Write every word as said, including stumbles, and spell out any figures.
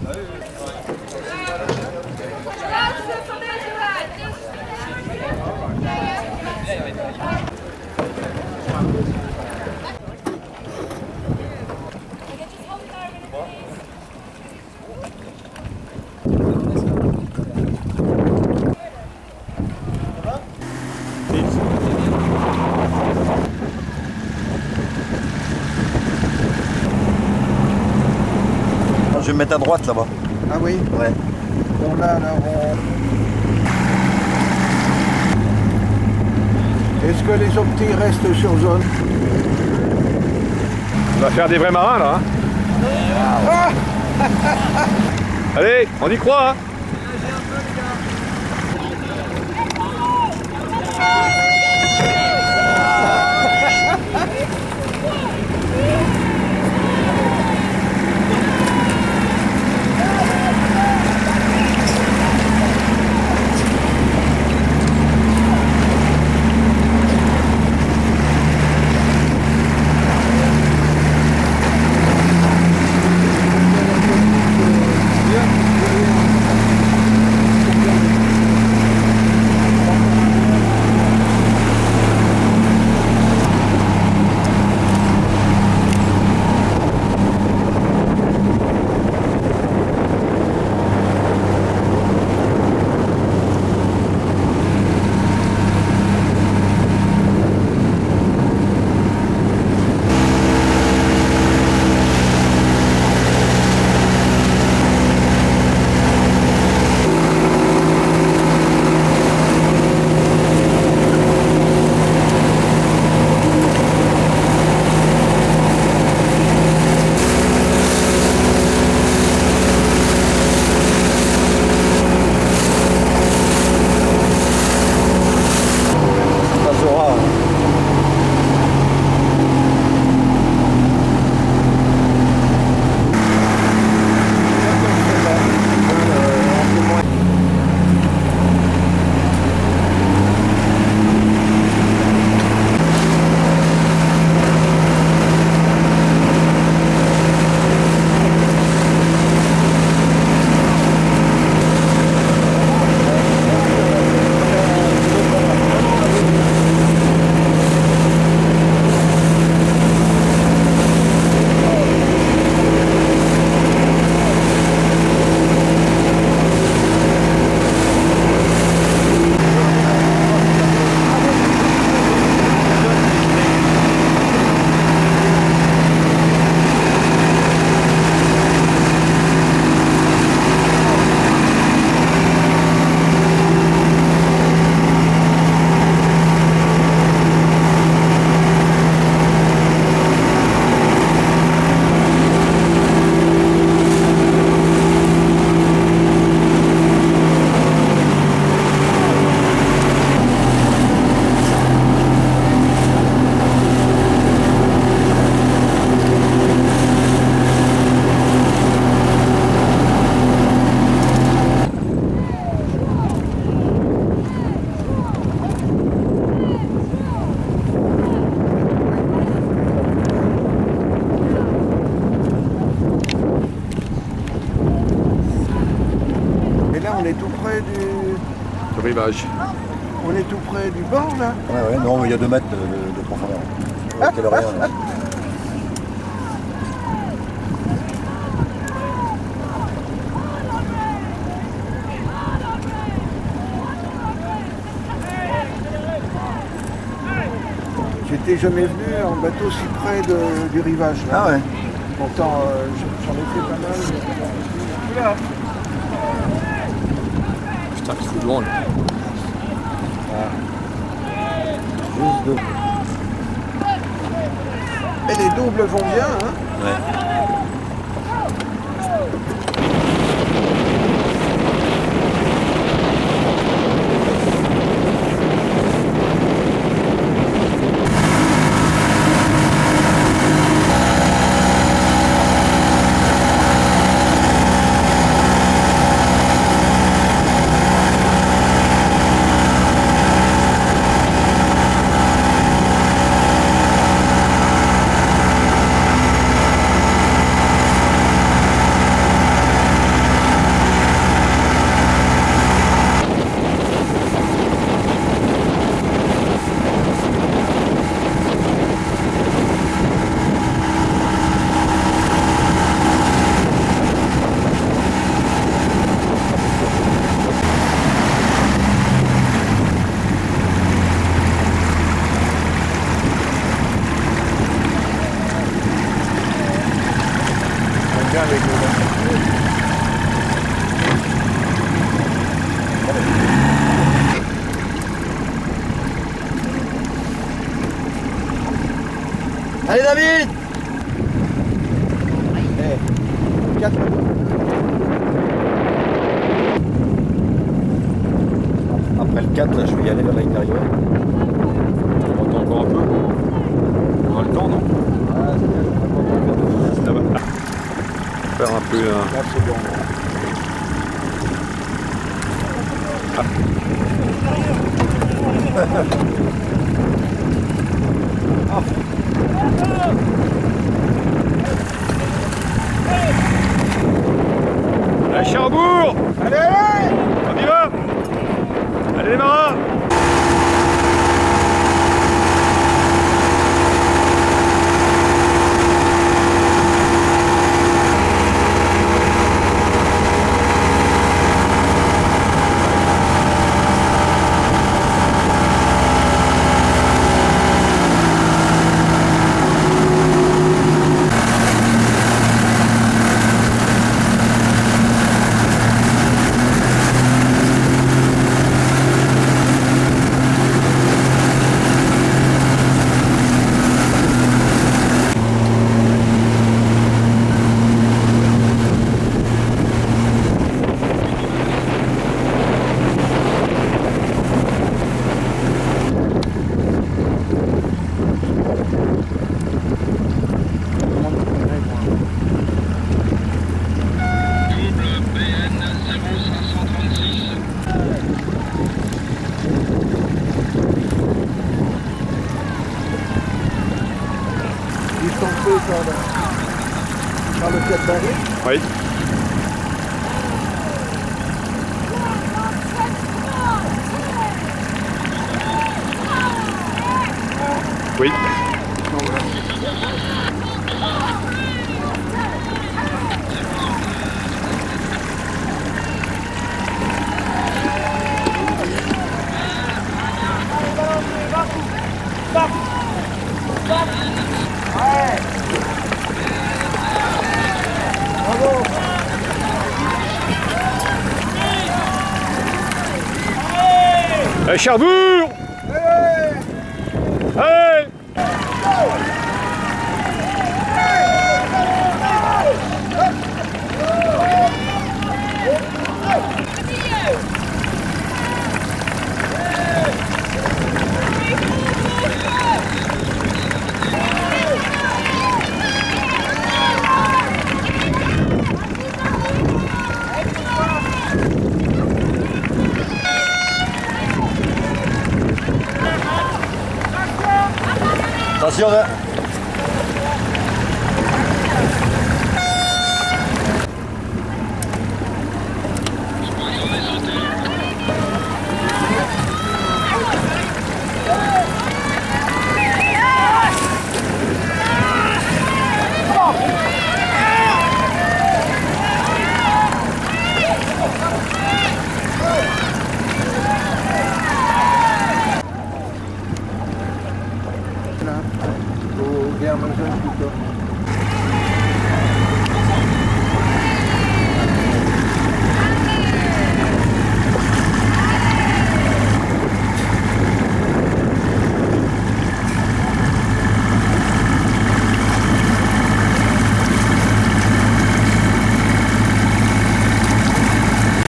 Je vais me mettre à droite là-bas. Ah oui? Ouais. Bon là, alors on... Est-ce que les optis restent sur zone? On va faire des vrais marins là. Hein. Ah. Allez, on y croit. Hein. On est tout près du... Le rivage. On est tout près du bord là? Ouais, ouais, non, il y a deux mètres de, de, de profondeur. Ouais, quelle rien, là. J'étais jamais venu en bateau si près de, du rivage là. Ah ouais. Pourtant, euh, j'en ai fait pas mal. Oula. Putain, c'est loin. Juste deux. Et les doubles vont bien, hein? Ouais. bien avec le... Allez David! Eh, quatre. Après le quatre, là, je vais y aller vers l'intérieur. On attend encore un peu. On a le temps, non? Ah, c'est bien, on va pas faire de... Ça va. Faire un peu... euh, quatre secondes. Allez, Cherbourg! Allez, allez! On y va! Allez les marins! Ils sont faits par le, par le quatre barré. Oui. Oui. Allez, Cherbourg! Allez! Attention là! Là, au Guerre Majeure plutôt.